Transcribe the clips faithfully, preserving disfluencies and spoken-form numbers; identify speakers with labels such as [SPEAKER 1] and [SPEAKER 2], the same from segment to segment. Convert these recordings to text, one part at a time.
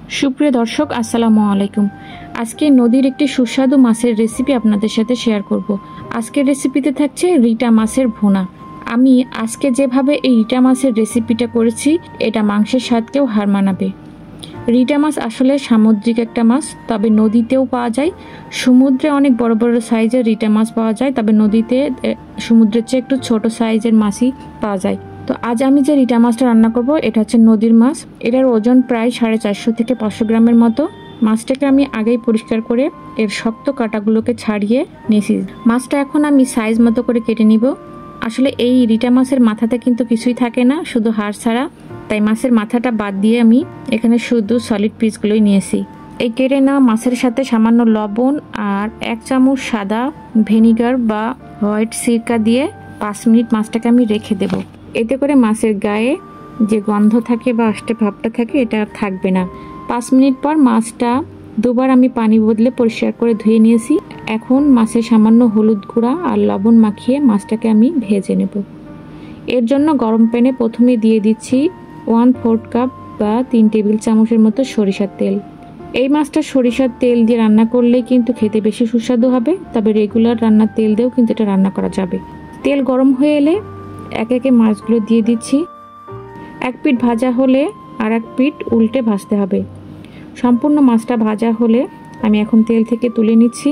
[SPEAKER 1] সুপ্রিয় দর্শক, আসসালামু আলাইকুম। আজকে নদীর একটি সুস্বাদু মাছের রেসিপি আপনাদের সাথে শেয়ার করব। আজকের রেসিপিতে থাকছে রিটা মাছের ভুনা। আমি আজকে যেভাবে এই রিটা মাছের রেসিপিটা করেছি, এটা মাংসের স্বাদকেও হার মানাবে। রিটা মাছ আসলে সামুদ্রিক একটা মাছ, তবে নদীতেও পাওয়া যায়। সমুদ্রে অনেক বড় বড় সাইজের রিটা মাছ পাওয়া যায়, তবে নদীতে সমুদ্রের চেয়ে একটু ছোট সাইজের মাছই পাওয়া যায়। তো আজ আমি যে রিটা মাছটা রান্না করব, এটা হচ্ছে নদীর মাছ। এটার ওজন প্রায় সাড়ে চারশো থেকে পাঁচশো গ্রামের মতো। মাছটাকে আমি আগেই পরিষ্কার করে এর শক্ত কাঁটাগুলোকে ছাড়িয়ে নিয়েছি। মাছটা এখন আমি সাইজ মতো করে কেটে নিব। আসলে এই রিটা মাছের মাথাতে কিন্তু কিছুই থাকে না, শুধু হাড় ছাড়া, তাই মাছের মাথাটা বাদ দিয়ে আমি এখানে শুধু সলিড পিসগুলোই নিয়েছি। এই কেটে নেওয়া মাছের সাথে সামান্য লবণ আর এক চামচ সাদা ভিনিগার বা হোয়াইট সিরকা দিয়ে পাঁচ মিনিট মাছটাকে আমি রেখে দেব। এতে করে মাছের গায়ে যে গন্ধ থাকে বা আষ্টে ভাবটা থাকে, এটা আর থাকবে না। পাঁচ মিনিট পর মাছটা দুবার আমি পানি বদলে পরিষ্কার করে ধুয়ে নিয়েছি। এখন মাছের সামান্য হলুদ গুঁড়া আর লবণ মাখিয়ে মাছটাকে আমি ভেজে নেব। এর জন্য গরম প্যানে প্রথমে দিয়ে দিচ্ছি ওয়ান ফোর্থ কাপ বা তিন টেবিল চামচের মতো সরিষার তেল। এই মাছটা সরিষার তেল দিয়ে রান্না করলে কিন্তু খেতে বেশি সুস্বাদু হবে, তবে রেগুলার রান্নার তেল দিয়েও কিন্তু এটা রান্না করা যাবে। তেল গরম হয়ে এলে এক একে মাছগুলো দিয়ে দিচ্ছি। এক পিঠ ভাজা হলে আর এক পিঠ উল্টে ভাজতে হবে। সম্পূর্ণ মাছটা ভাজা হলে আমি এখন তেল থেকে তুলে নিচ্ছি।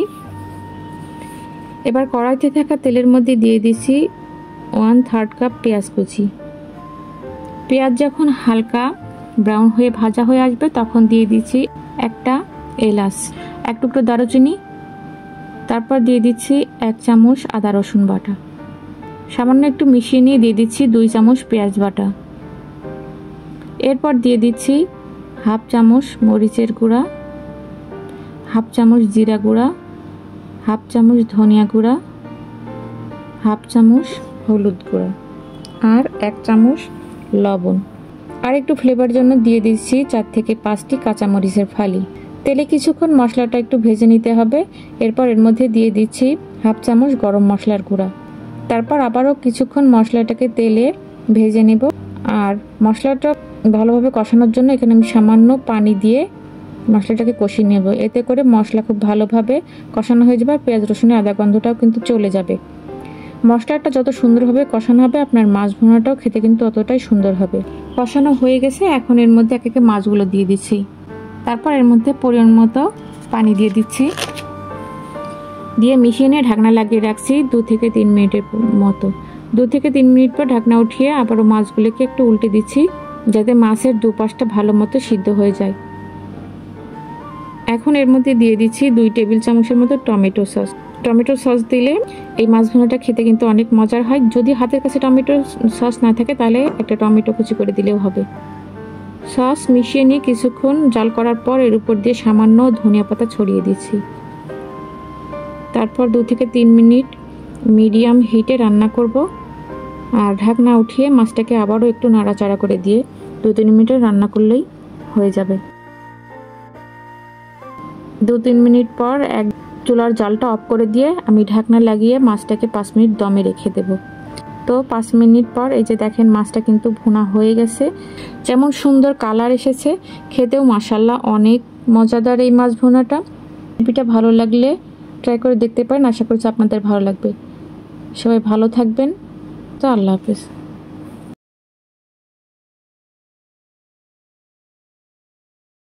[SPEAKER 1] এবার কড়াইতে থাকা তেলের মধ্যে দিয়ে দিচ্ছি ওয়ান থার্ড কাপ পেঁয়াজ কুচি। পেঁয়াজ যখন হালকা ব্রাউন হয়ে ভাজা হয়ে আসবে, তখন দিয়ে দিচ্ছি একটা এলাচ, এক টুকরো দারুচিনি। তারপর দিয়ে দিচ্ছি এক চামচ আদা রসুন বাটা। সামান্য একটু মিশিয়ে নিয়ে দিয়ে দিচ্ছি দুই চামচ পেঁয়াজ বাটা। এরপর দিয়ে দিচ্ছি হাফ চামচ মরিচের গুঁড়া, হাফ চামচ জিরা গুঁড়া, হাফ চামচ ধনিয়া গুঁড়া, হাফ চামচ হলুদ গুঁড়া আর এক চামচ লবণ। আর একটু ফ্লেভার জন্য দিয়ে দিচ্ছি চার থেকে পাঁচটি কাঁচামরিচের ফালি। তেলে কিছুক্ষণ মশলাটা একটু ভেজে নিতে হবে। এরপর এর মধ্যে দিয়ে দিচ্ছি হাফ চামচ গরম মশলার গুঁড়া। তারপর আবারও কিছুক্ষণ মশলাটাকে তেলে ভেজে নেব। আর মশলাটা ভালোভাবে কষানোর জন্য এখানে আমি সামান্য পানি দিয়ে মশলাটাকে কষিয়ে নেব। এতে করে মশলা খুব ভালোভাবে কষানো হয়ে যাবে, আর পেঁয়াজ রসুনের আদা গন্ধটাও কিন্তু চলে যাবে। মশলাটা যত সুন্দরভাবে কষানো হবে, আপনার মাছ ভুনাটাও খেতে কিন্তু ততটাই সুন্দর হবে। কষানো হয়ে গেছে, এখন এর মধ্যে এক একে মাছগুলো দিয়ে দিচ্ছি। তারপর এর মধ্যে পরিমাণ মতো পানি দিয়ে দিচ্ছি, দিয়ে মিশিয়ে নিয়ে ঢাকনা লাগিয়ে রাখছি দু থেকে তিন মিনিটের মতো। দু থেকে তিন মিনিট পর ঢাকনা উঠিয়ে আবারও মাছগুলোকে একটু উল্টে দিচ্ছি, যাতে মাছের দুপাশটা ভালো মতো সিদ্ধ হয়ে যায়। এখন এর মধ্যে দিয়ে দিচ্ছি দুই টেবিল চামচের মতো টমেটো সস। টমেটো সস দিলে এই মাছ ভুনাটা খেতে কিন্তু অনেক মজার হয়। যদি হাতের কাছে টমেটো সস না থাকে, তাহলে একটা টমেটো কুচি করে দিলেও হবে। সস মিশিয়ে নিয়ে কিছুক্ষণ জাল করার পর এর উপর দিয়ে সামান্য ধনিয়া পাতা ছড়িয়ে দিচ্ছি। তারপর দু থেকে তিন মিনিট মিডিয়াম হিটে রান্না করব। আর ঢাকনা উঠিয়ে মাছটাকে আবারও একটু নাড়াচাড়া করে দিয়ে দু তিন মিনিটে রান্না করলেই হয়ে যাবে। দু তিন মিনিট পর এক চুলার জালটা অফ করে দিয়ে আমি ঢাকনা লাগিয়ে মাছটাকে পাঁচ মিনিট দমে রেখে দেব। তো পাঁচ মিনিট পর এই যে দেখেন, মাছটা কিন্তু ভুনা হয়ে গেছে। যেমন সুন্দর কালার এসেছে, খেতেও মাশাআল্লাহ অনেক মজাদার এই মাছ ভুনাটা। রেসিপিটা ভালো লাগলে ট্রাই করে দেখতে পারেন। আশা করছি আপনাদের ভালো লাগবে। সবাই ভালো থাকবেন। তো আল্লাহ হাফেজ।